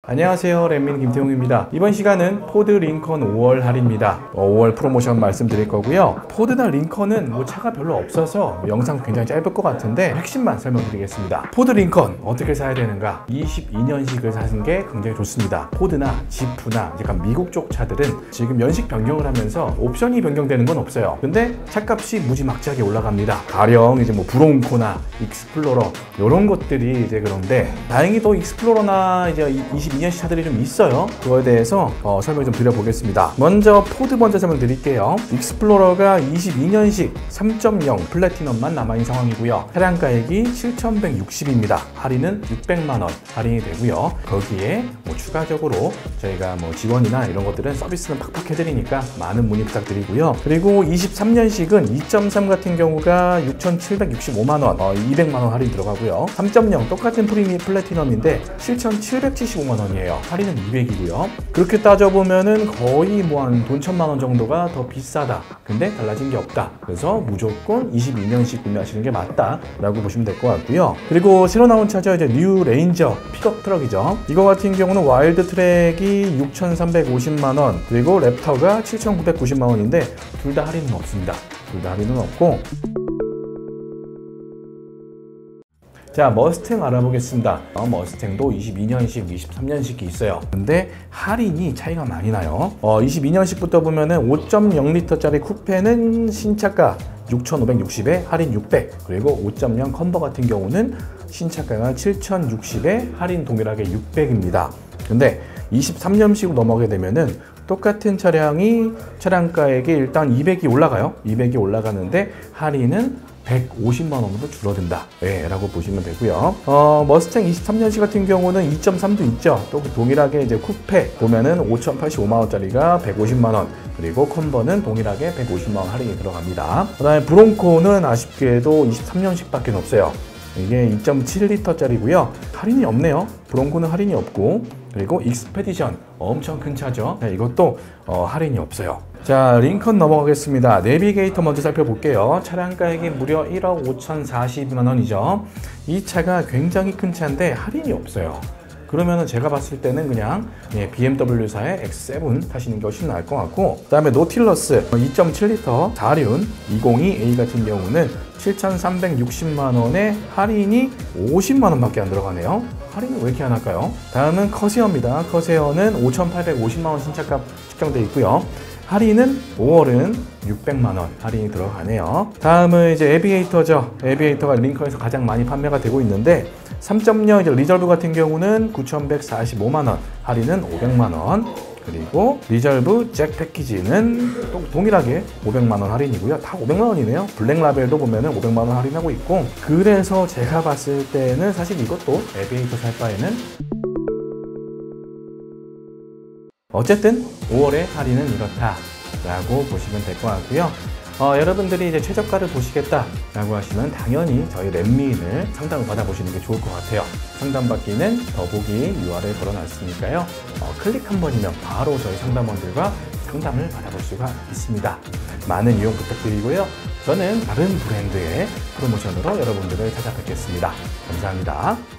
안녕하세요, 랜민 김태웅입니다. 이번 시간은 포드 링컨 5월 할인입니다. 5월 프로모션 말씀드릴 거고요. 포드나 링컨은 뭐 차가 별로 없어서 영상 굉장히 짧을 것 같은데 핵심만 설명드리겠습니다. 포드 링컨 어떻게 사야 되는가? 22년식을 사는 게 굉장히 좋습니다. 포드나 지프나 약간 미국 쪽 차들은 지금 연식 변경을 하면서 옵션이 변경되는 건 없어요. 근데 차값이 무지막지하게 올라갑니다. 가령 이제 뭐 브롱코나 익스플로러 이런 것들이 이제 그런데 다행히 또 익스플로러나 이제 22년식 차들이 좀 있어요. 그거에 대해서 설명 좀 드려보겠습니다. 먼저 포드 먼저 설명드릴게요. 익스플로러가 22년식 3.0 플래티넘만 남아있는 상황이고요. 차량가액이 7,160입니다. 할인은 600만원 할인이 되고요. 거기에 뭐 추가적으로 저희가 뭐 지원이나 이런 것들은 서비스는 팍팍 해드리니까 많은 문의 부탁드리고요. 그리고 23년식은 2.3 같은 경우가 6,765만원 200만원 할인 들어가고요. 3.0 똑같은 프리미엄 플래티넘인데 7,775만원이에요. 할인은 200이고요. 그렇게 따져보면은 거의 뭐 한 돈 1,000만원 정도가 더 비싸다. 근데 달라진 게 없다. 그래서 무조건 22년식 구매하시는 게 맞다 라고 보시면 될 것 같고요. 그리고 새로 나온 차죠. 이제 뉴 레인저 픽업 트럭이죠. 이거 같은 경우는 와일드 트랙이 6,350만원 그리고 랩터가 7,990만원인데 둘 다 할인은 없습니다. 둘 다 할인은 없고. 자, 머스탱 알아보겠습니다. 머스탱도 22년식, 23년식이 있어요. 근데 할인이 차이가 많이 나요. 22년식부터 보면은 5.0L짜리 쿠페는 신차가 6,560에 할인 600, 그리고 5.0 컨버 같은 경우는 신차가가 7,060에 할인 동일하게 600입니다. 근데 23년식으로 넘어가게 되면은 똑같은 차량이 차량가액이 일단 200이 올라가요. 200이 올라가는데 할인은 150만 원으로 줄어든다 라고 보시면 되고요. 머스탱 23년식 같은 경우는 2.3도 있죠. 또 동일하게 이제 쿠페 보면은 5,085만 원짜리가 150만 원, 그리고 컨버는 동일하게 150만 원 할인이 들어갑니다. 그 다음에 브롱코는 아쉽게도 23년식밖에 없어요. 이게 2.7L짜리고요. 할인이 없네요. 브롱코는 할인이 없고, 그리고 익스페디션 엄청 큰 차죠. 이것도 할인이 없어요. 자, 링컨 넘어가겠습니다. 내비게이터 먼저 살펴볼게요. 차량가액이 무려 1억 5,040만 원이죠. 이 차가 굉장히 큰 차인데 할인이 없어요. 그러면은 제가 봤을 때는 그냥 BMW사의 X7 타시는 게 훨씬 나을 것 같고, 그 다음에 노틸러스 2.7L 4륜 202A 같은 경우는 7,360만 원에 할인이 50만 원밖에 안 들어가네요. 할인은 왜 이렇게 안 할까요? 다음은 커세어입니다. 커세어는 5,850만 원 신차가 측정되어 있고요. 할인은 5월은 600만 원 할인이 들어가네요. 다음은 이제 에비에이터죠. 에비에이터가 링컨에서 가장 많이 판매가 되고 있는데 3.0 이제 리저브 같은 경우는 9,145만 원, 할인은 500만 원. 그리고 리저브 잭 패키지는 또 동일하게 500만 원 할인이고요. 다 500만 원이네요. 블랙 라벨도 보면은 500만 원 할인하고 있고, 그래서 제가 봤을 때는 사실 이것도 에비에이터 살 바에는 어쨌든 5월의 할인은 이렇다 라고 보시면 될 것 같고요. 여러분들이 이제 최저가를 보시겠다 라고 하시면 당연히 저희 랜민을 상담을 받아보시는 게 좋을 것 같아요. 상담받기는 더보기 URL 걸어놨으니까요. 클릭 한 번이면 바로 저희 상담원들과 상담을 받아볼 수가 있습니다. 많은 이용 부탁드리고요. 저는 다른 브랜드의 프로모션으로 여러분들을 찾아뵙겠습니다. 감사합니다.